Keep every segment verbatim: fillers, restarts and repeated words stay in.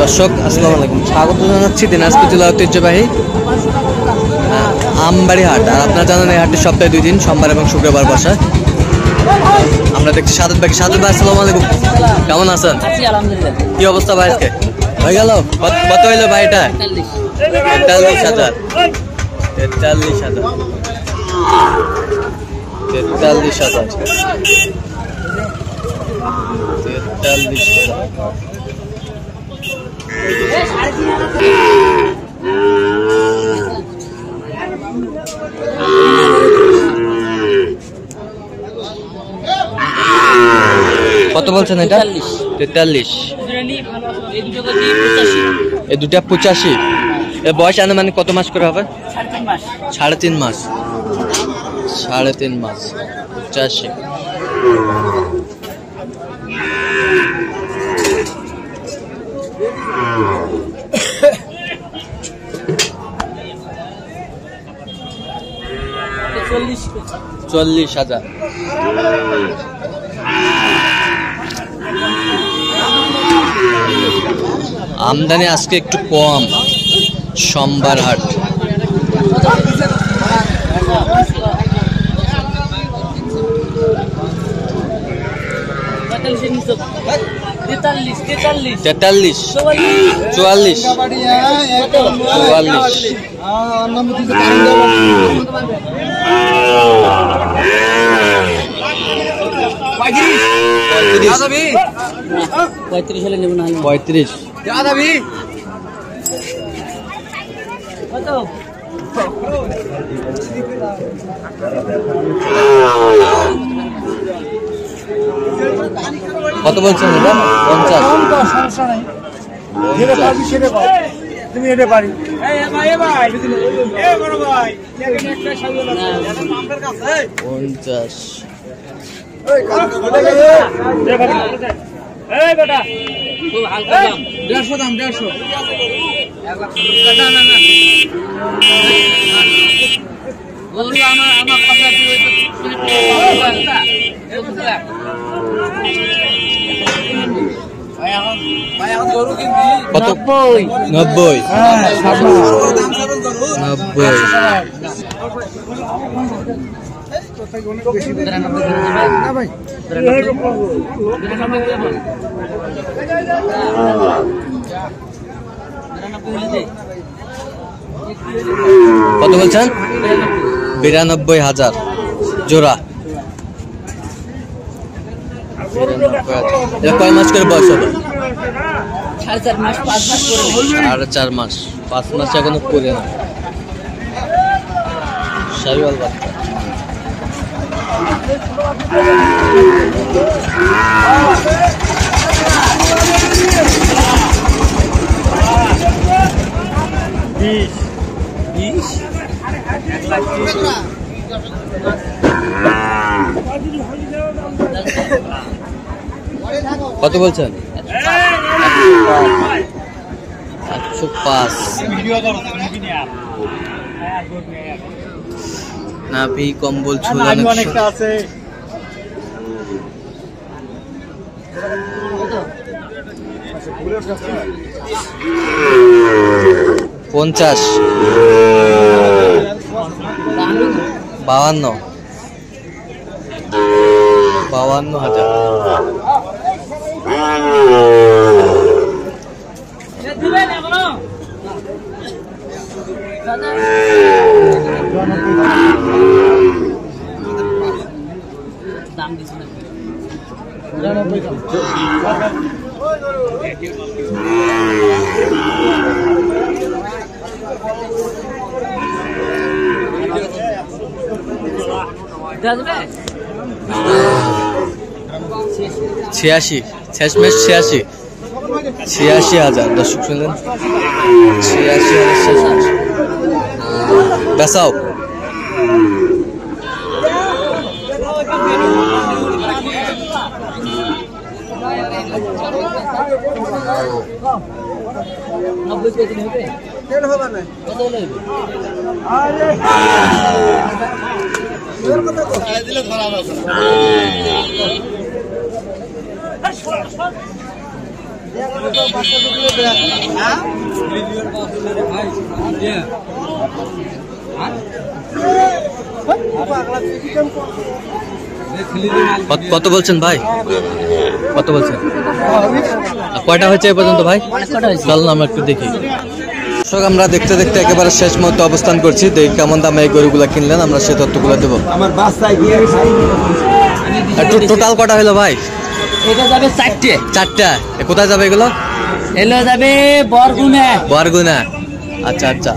দর্শক আসসালামু আলাইকুম, স্বাগত জানাচ্ছি দিনাজপুর জেলা ঐতিহ্যবাহী আমবাড়ি হাট। আর আপনারা জানেন এই হাটটি সপ্তাহে দুই দিন, সোমবার এবং শুক্রবার বসে। আমরা দেখছি সাদত ভাই। সাদত ভাই আসসালামু আলাইকুম, কেমন আছেন? কি অবস্থা ভাই? আজকে হয়ে গেল কত হইলো ভাই? এটা তেতাল্লিশ হাজার তেতাল্লিশ হাজার তেতাল্লিশ হাজার তেতাল্লিশ হাজার কত বলছেন এটা? তেতাল্লিশ। এই দুটা পঁচাশি। এর বয়স আনুমানিক কত মাস করে হবে? সাড়ে তিন মাস। সাড়ে তিন মাস পঁচাশি। চল্লিশ হাজার। আমদানি আজকে একটু কম, সোমবার হাট। তেতাল্লিশ চুয়াল্লিশ চুয়াল্লিশ পঁয়ত্রিশ হলে নেব না? পঁয়ত্রিশ। কত বলছেন এটা? পঞ্চাশ। তুমি এটা পারি পঞ্চাশ। দেড়শো দাম, দেড়শো। কত? নব্বই। নব্বই। কত বলছেন? বিরানব্বই হাজার জোড়া। কয় মাস করে বয়স হবে? সাড়ে চার মাস পাঁচ মাস সাড়ে চার মাস পাঁচ মাস এখনো পড়ে না। শাহিওয়াল বাচ্চা। বিশ বিশ কত বলছেন? একশো পাঁচ। নাভি কম্বল ঝুলানো আছে। পঞ্চাশ। বাউান্ন। বাউান্ন হাজার। দাম দিচ্ছি না। ছিয়াশি। শেষমেশ ছিয়াশি। ছিয়াশি হাজার। দর্শক শুনলেন, ছিয়াশি হাজার। বেসাও। নব্বই কেজি হবে। কত বলছেন ভাই? কত বলছেন? কয়টা হয়েছে এ পর্যন্ত ভাই? চল না আমরা একটু দেখি। দর্শক আমরা দেখতে দেখতে একেবারে শেষ মুহূর্তে অবস্থান করছি। দেখি কেমন দামে এই গরুগুলা কিনলেন, আমরা সে তথ্যগুলো দেবো। টোটাল কটা হলো ভাই? এটা যাবে চারটে। চারটা। কোথায় যাবে এগুলো? এগুলো যাবে বরগুনা। বরগুনা, আচ্ছা আচ্ছা।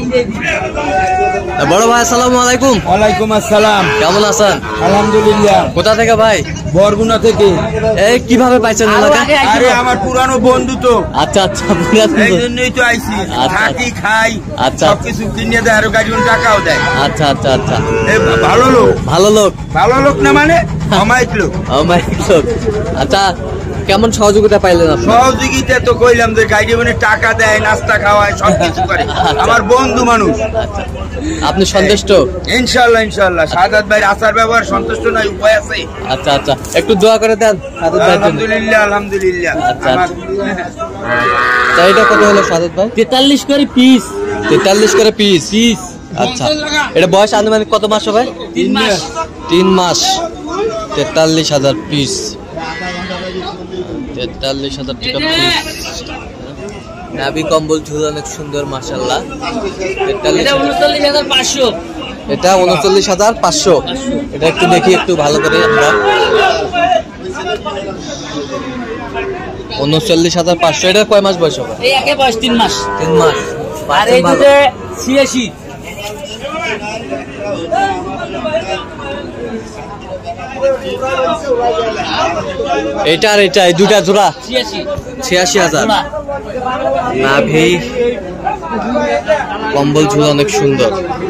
বড় ভাই আসসালামু আলাইকুম। ওয়ালাইকুম আসসালাম। কেমন আছেন? আলহামদুলিল্লাহ। কোথা থেকে ভাই? বরগুনা থেকে। এই কিভাবে পাইছেন এলাকা? আরে আমার পুরানো বন্ধু তো। আচ্ছা আচ্ছা, এই জন্যই তো আইছি। থাকি খাই, আচ্ছা সবকিছু কিনে দেয়, আরো গাড়ি টাকাও দেয়। আচ্ছা আচ্ছা আচ্ছা। ভালো লোক। ভালো লোক। ভালো লোক না মানে অমায়িক লোক। অমায়িক লোক। আচ্ছা, কেমন সহযোগিতা পাইলেন আপনি? সহযোগিতা তো কইলাম যে গাড়ি মানে টাকা দেয়, নাস্তা খাওয়ায়, সবকিছু করে। আমার বন্ধু মানুষ। আপনি সন্তুষ্ট? ইনশাআল্লাহ ইনশাআল্লাহ। সাদাত ভাইয়ের আচার ব্যবহার সন্তুষ্ট নাই, উপায় আছে। আচ্ছা আচ্ছা, একটু দোয়া করে দেন সাদাত ভাই। আলহামদুলিল্লাহ আলহামদুলিল্লাহ। আচ্ছা আচ্ছা, এটা কত হলো সাদাত ভাই? তেতাল্লিশ করে পিস। তেতাল্লিশ করে পিস পিস আচ্ছা, এটা বয়স আনুমানিক কত মাস হবে? তিন মাস। তিন মাস। তেতাল্লিশ হাজার পিস। তেতাল্লিশ হাজার টাকা পিস। নাভি কম্বল ঝুল অনেক সুন্দর মাশাআল্লাহ। তেতাল্লিশ উনচল্লিশ হাজার পাঁচশো। এটা উনচল্লিশ হাজার পাঁচশো। এটা একটু দেখি একটু ভালো করে আমরা। উনচল্লিশ হাজার পাঁচশো। এটা কয় মাস বয়স হবে? এই একে বয়স তিন মাস। তিন মাস। আর এই দুটো ছিয়াশি। এটা আর এটা এই দুটা জোড়া ছিয়াশি। ছিয়াশি হাজার। নাভি কম্বল ঝুল অনেক সুন্দর।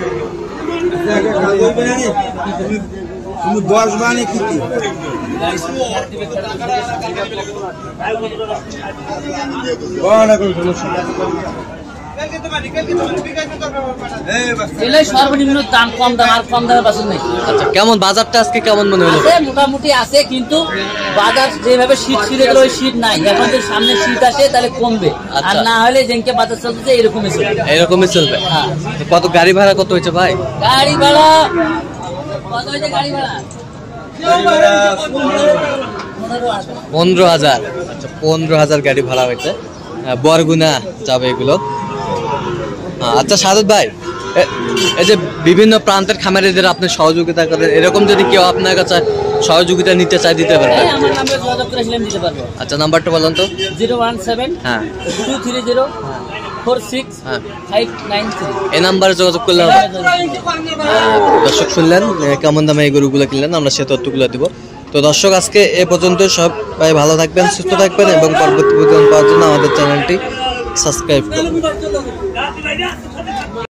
দশ মানে কি সর্বনিম্ন দাম, কম দাম, আর কম দামে বাসন নেই। আচ্ছা, কেমন বাজারটা আজকে কেমন মনে হলো? মোটামুটি আছে, কিন্তু বাজার যেভাবে শীত ছিঁড়ে গেল ওই শীত নাই। এখন যদি সামনে শীত আসে তাহলে কমবে, আর না হলে যেনকে বাজার চলছে এরকমই চলবে। এরকমই চলবে। হ্যাঁ। কত গাড়ি ভাড়া কত হয়েছে ভাই? গাড়ি ভাড়া কত হয়েছে? গাড়ি ভাড়া পনেরো হাজার। আচ্ছা, পনেরো হাজার গাড়ি ভাড়া হয়েছে। বরগুনা যাবে এগুলো। আচ্ছা সাদত ভাই, এই যে বিভিন্ন প্রান্তের খামারিদের আপনি সহযোগিতা করেন, এরকম যদি কেউ আপনার কাছে সহযোগিতা নিতে চায় দিতে পারবেন? আমার নাম্বার যোগাযোগ করেছিলাম, দিতে পারবো। আচ্ছা, নাম্বারটা বলুন তো। জিরো ওয়ান সেভেন হ্যাঁ two three zero four six হ্যাঁ ফাইভ নাইন থ্রি। এই নাম্বারে যোগাযোগ করলে হবে। দর্শক শুনলেন কেমন দামে এই গরুগুলো কিনলেন, আমরা সে তথ্যগুলো দিব। তো দর্শক আজকে এ পর্যন্ত। সবাই ভালো থাকবেন, সুস্থ থাকবেন এবং পরবর্তী প্রতিবেদন পাওয়ার জন্য আমাদের চ্যানেলটি সাবস্ক্রাইব করুন।